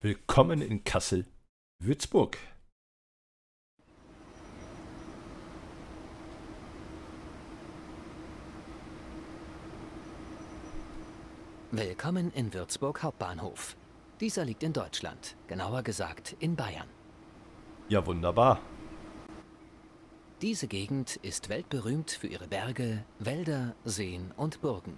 Willkommen in Kassel, Würzburg. Willkommen in Würzburg Hauptbahnhof. Dieser liegt in Deutschland, genauer gesagt in Bayern. Ja, wunderbar. Diese Gegend ist weltberühmt für ihre Berge, Wälder, Seen und Burgen.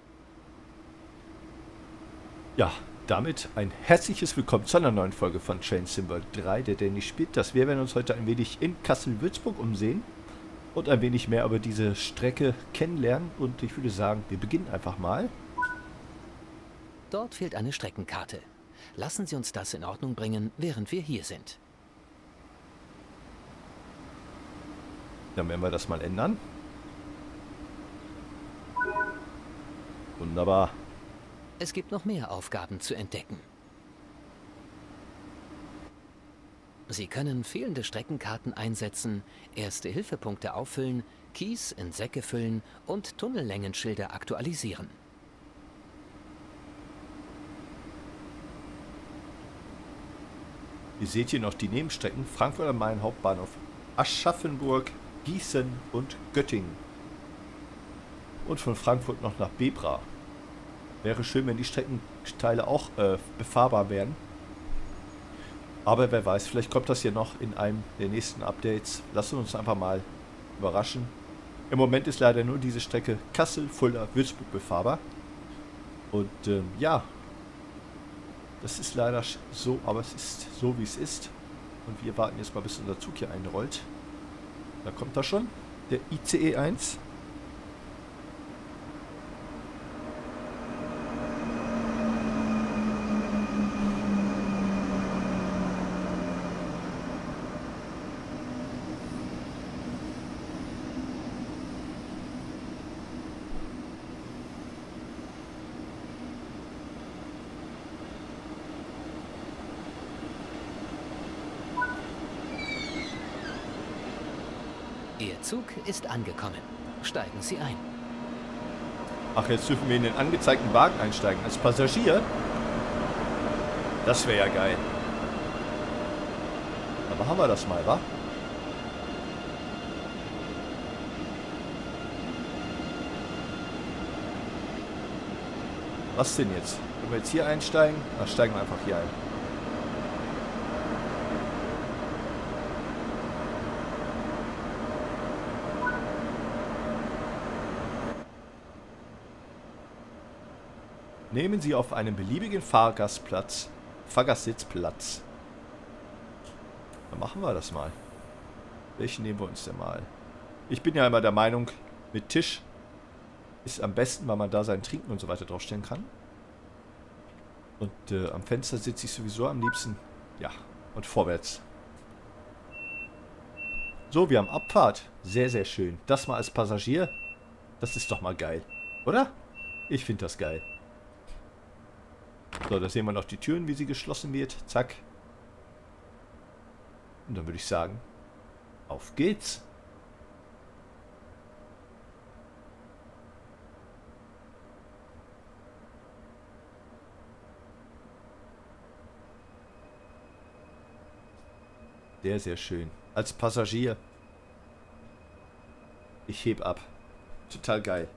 Ja, damit ein herzliches Willkommen zu einer neuen Folge von Train Sim World 3, der Danny spielt. Wir werden uns heute ein wenig in Kassel-Würzburg umsehen und ein wenig mehr über diese Strecke kennenlernen. Und ich würde sagen, wir beginnen einfach mal. Dort fehlt eine Streckenkarte. Lassen Sie uns das in Ordnung bringen, während wir hier sind. Dann werden wir das mal ändern. Wunderbar. Es gibt noch mehr Aufgaben zu entdecken. Sie können fehlende Streckenkarten einsetzen, Erste-Hilfe-Punkte auffüllen, Kies in Säcke füllen und Tunnellängenschilder aktualisieren. Ihr seht hier noch die Nebenstrecken Frankfurt am Main Hauptbahnhof, Aschaffenburg, Gießen und Göttingen. Und von Frankfurt noch nach Bebra. Wäre schön, wenn die Streckenteile auch befahrbar wären. Aber wer weiß, vielleicht kommt das hier noch in einem der nächsten Updates. Lassen wir uns einfach mal überraschen. Im Moment ist leider nur diese Strecke Kassel, Fulda, Würzburg befahrbar. Und ja, das ist leider so, aber es ist so, wie es ist. Und wir warten jetzt mal, bis unser Zug hier einrollt. Da kommt er schon, der ICE 1. Ihr Zug ist angekommen. Steigen Sie ein. Ach, jetzt dürfen wir in den angezeigten Wagen einsteigen. Als Passagier? Das wäre ja geil. Dann machen wir das mal, wa? Was denn jetzt? Wenn wir jetzt hier einsteigen? Dann steigen wir einfach hier ein. Nehmen Sie auf einem beliebigen Fahrgastsitzplatz. Dann machen wir das mal. Welchen nehmen wir uns denn mal? Ich bin ja immer der Meinung, mit Tisch ist am besten, weil man da sein Trinken und so weiter draufstellen kann. Und am Fenster sitze ich sowieso am liebsten. Ja, und vorwärts. So, wir haben Abfahrt. Sehr, sehr schön. Das mal als Passagier. Das ist doch mal geil. Oder? Ich finde das geil. So, da sehen wir noch die Türen, wie sie geschlossen wird. Zack. Und dann würde ich sagen, auf geht's. Sehr, sehr schön. Als Passagier. Ich heb ab. Total geil.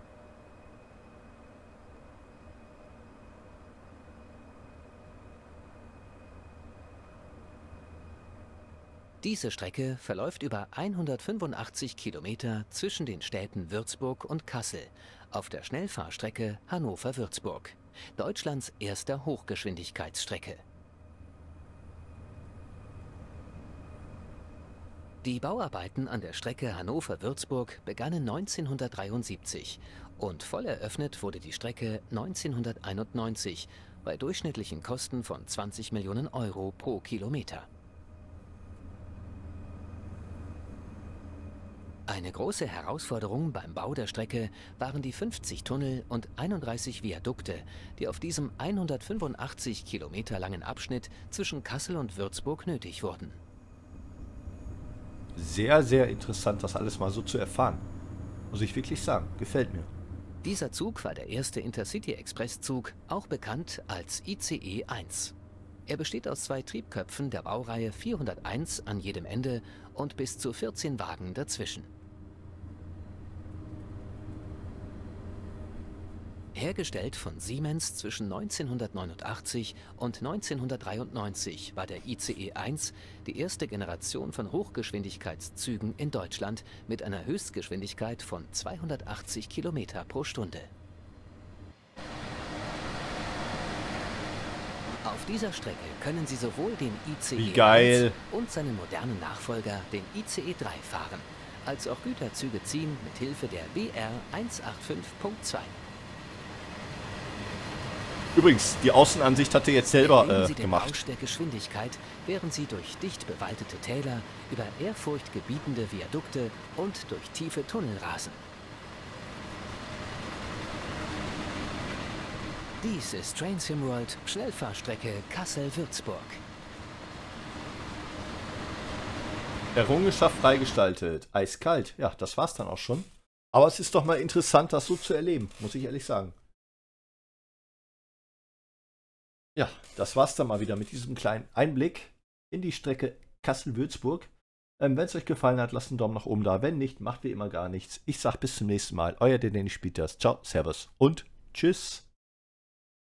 Diese Strecke verläuft über 185 Kilometer zwischen den Städten Würzburg und Kassel auf der Schnellfahrstrecke Hannover-Würzburg, Deutschlands erster Hochgeschwindigkeitsstrecke. Die Bauarbeiten an der Strecke Hannover-Würzburg begannen 1973 und voll eröffnet wurde die Strecke 1991 bei durchschnittlichen Kosten von 20 Millionen Euro pro Kilometer. Eine große Herausforderung beim Bau der Strecke waren die 50 Tunnel und 31 Viadukte, die auf diesem 185 Kilometer langen Abschnitt zwischen Kassel und Würzburg nötig wurden. Sehr, sehr interessant, das alles mal so zu erfahren. Muss ich wirklich sagen. Gefällt mir. Dieser Zug war der erste Intercity-Express-Zug, auch bekannt als ICE 1. Er besteht aus 2 Triebköpfen der Baureihe 401 an jedem Ende und bis zu 14 Wagen dazwischen. Hergestellt von Siemens zwischen 1989 und 1993 war der ICE 1 die erste Generation von Hochgeschwindigkeitszügen in Deutschland mit einer Höchstgeschwindigkeit von 280 Kilometer pro Stunde. Auf dieser Strecke können Sie sowohl den ICE 1 und seinen modernen Nachfolger, den ICE 3, fahren, als auch Güterzüge ziehen mit Hilfe der BR 185.2. Übrigens, die Außenansicht hat er jetzt selber Sie den gemacht. Rausch der Geschwindigkeit, während Sie durch dicht bewaldete Täler, über ehrfurchtgebietende Viadukte und durch tiefe Tunnel rasen. Dies ist Train Sim World, Schnellfahrstrecke Kassel-Würzburg. Errungenschaft freigestaltet. Eiskalt. Ja, das war's dann auch schon. Aber es ist doch mal interessant, das so zu erleben, muss ich ehrlich sagen. Ja, das war's dann mal wieder mit diesem kleinen Einblick in die Strecke Kassel-Würzburg. Wenn es euch gefallen hat, lasst einen Daumen nach oben da. Wenn nicht, macht wie immer gar nichts. Ich sag bis zum nächsten Mal. Euer Dennis Peters. Ciao, Servus und Tschüss.